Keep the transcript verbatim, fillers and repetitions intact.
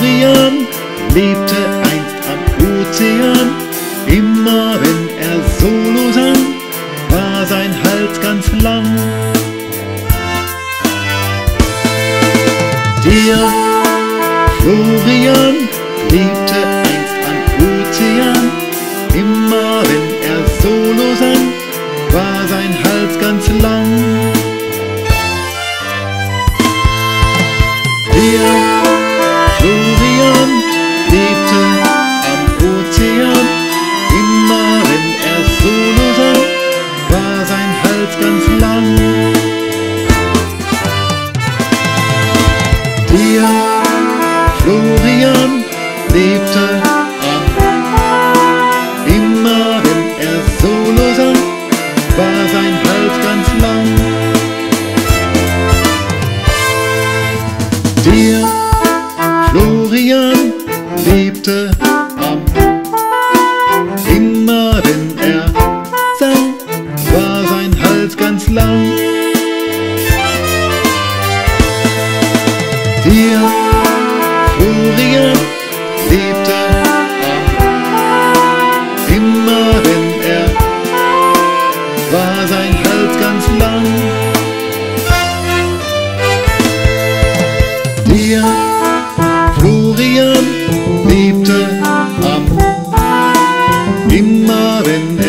Florian lebte einst am Ozean. Immer wenn er Solo sang, war sein Hals ganz lang. Der Florian lebte einst am Ozean. Immer wenn er Solo sang, war sein Hals ganz lang. Der Florian lebte am Ozean. Immer wenn er Solo sang, war sein Hals ganz lang. Der Florian lebte am Immer wenn er Solo sang, war sein Hals ganz lang. Der Florian lebte am Immer wenn er sang, war sein Hals ganz lang. Der Florian lebte am Immer wenn er war sein Hals ganz lang. Der Florian lebte am Immer wenn